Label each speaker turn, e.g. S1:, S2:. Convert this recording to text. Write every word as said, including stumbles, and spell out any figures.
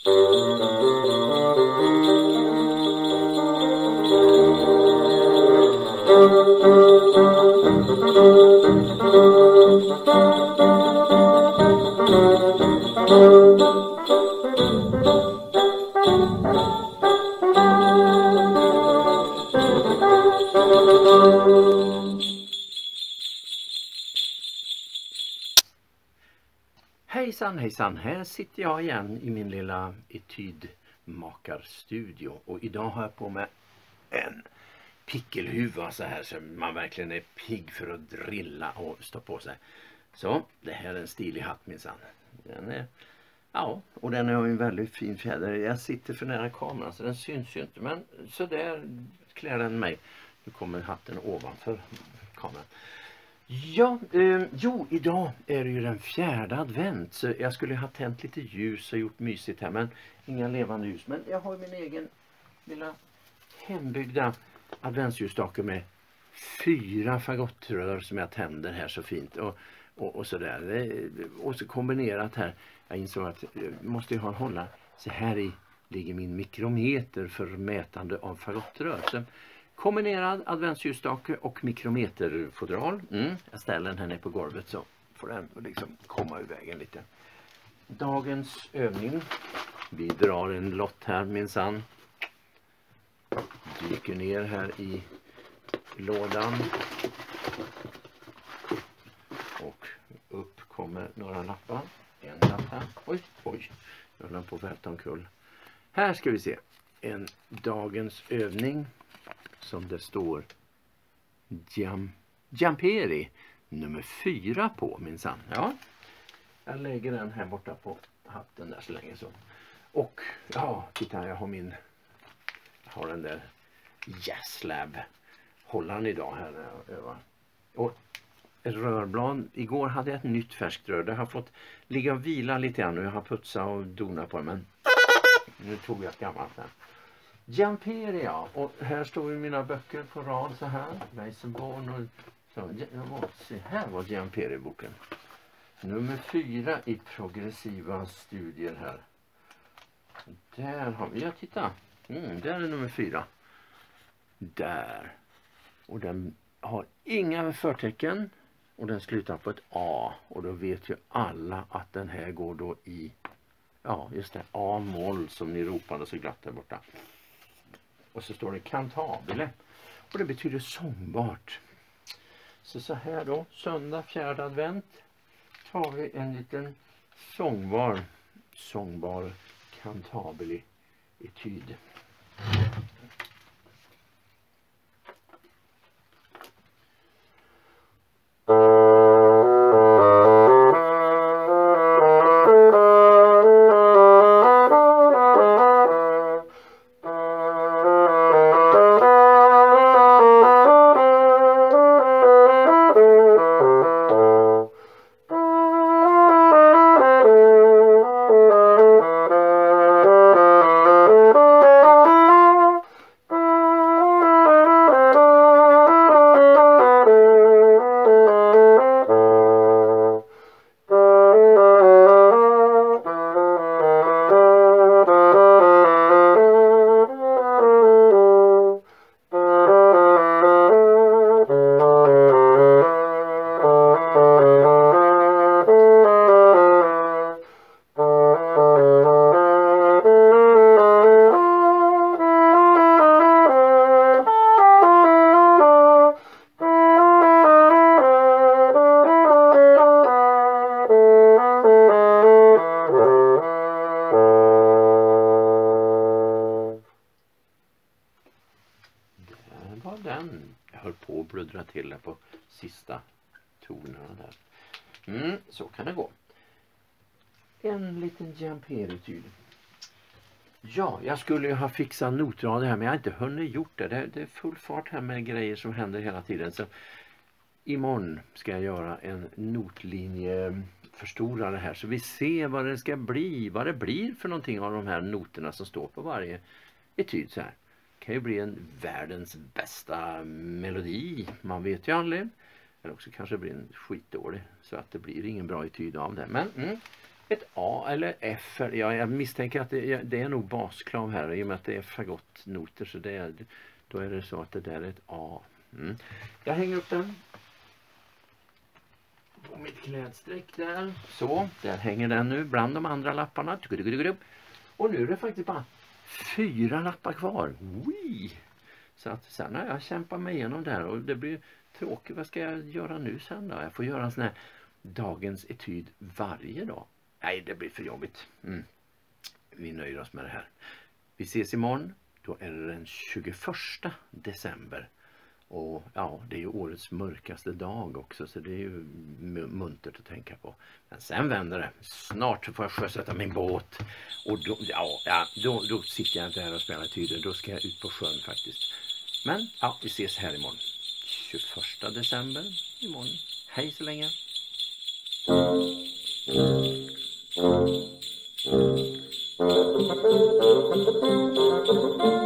S1: Hejsan hejsan, här sitter jag igen i min lilla etydmakarstudio och idag har jag på mig en pickelhuva så här så man verkligen är pigg för att drilla och stå på sig. Så det här är en stilig hatt minsann. Den är, ja, och den har en väldigt fin fjäder. Jag sitter för nära kameran så den syns ju inte, men så där klär den mig. Nu kommer hatten ovanför kameran. Ja, eh, jo, idag är det ju den fjärde advent så jag skulle ha tänt lite ljus och gjort mysigt här men inga levande ljus. Men jag har min egen lilla hembyggda adventsljusstake med fyra fagottrör som jag tänder här så fint och, och, och sådär. Och så kombinerat här, jag insåg att jag måste ha en hålla, så här i ligger min mikrometer för mätande av fagottrör. Så kombinerad adventsljusstake och mikrometerfodral. Mm, jag ställer den här nere på golvet så får den liksom komma ur vägen lite. Dagens övning. Vi drar en lott här minsann. Dyker ner här i lådan. Och upp kommer några lappar. En lapp här. Oj, oj. Jag håller på att välta omkull. Här ska vi se. En dagens övning. Som det står Jam, Jamperi nummer fyra på minsann. Ja, jag lägger den här borta på hatten där så länge så. Och ja, titta jag har min, jag har den där Jazzlab hållaren idag här när jag övar. Och ett rörblad, igår hade jag ett nytt färskt rör. Det har fått ligga och vila lite grann och jag har putsat och donat på det men nu tog jag ett gammalt här. Jamperi, ja. Och här står ju mina böcker på rad så här. Weissenborn och så. Ja, se här var Jamperi-boken. Nummer fyra i progressiva studier här. Där har vi, ja titta. Mm, där är nummer fyra. Där. Och den har inga förtecken. Och den slutar på ett A. Och då vet ju alla att den här går då i, ja just det, A-moll som ni ropade så glatt där borta. Och så står det cantabile. Och det betyder sångbart. Så så här då. Söndag fjärde advent. Tar vi en liten sångbar. Sångbar cantabile etyd. Bluddra till på sista tonerna där. Mm, så kan det gå. En liten Jamperi-etyd. Ja, jag skulle ju ha fixat notrader här men jag har inte hunnit gjort det. det. Det är full fart här med grejer som händer hela tiden. Så imorgon ska jag göra en notlinje förstorare här så vi ser vad det ska bli. Vad det blir för någonting av de här noterna som står på varje etyd så här. Kan ju bli en världens bästa melodi. Man vet ju aldrig. Eller också kanske blir en skitdålig. Så att det blir ingen bra etyd av det. Men mm, ett A eller F. Ja, jag misstänker att det, det är nog basklav här i och med att det är fagottnoter, så det är, då är det så att det där är ett A. Mm. Jag hänger upp den på mitt klädsträck där. Så, där hänger den nu bland de andra lapparna. Och nu är det faktiskt bara fyra lappar kvar. Wee! Så att sen har jag kämpat mig igenom där och det blir tråkigt. Vad ska jag göra nu sen då? Jag får göra en sån här dagens etyd varje dag. Nej, det blir för jobbigt. Mm. Vi nöjer oss med det här. Vi ses imorgon. Då är det den tjugoförsta december. Och ja, det är ju årets mörkaste dag också, så det är ju muntert att tänka på. Men sen vänder det. Snart så får jag sjösätta min båt. Och då, ja, ja, då, då sitter jag inte här och spelar tyder. Då ska jag ut på sjön faktiskt. Men ja, vi ses här imorgon. tjugoförsta december imorgon. Hej så länge. Thank you.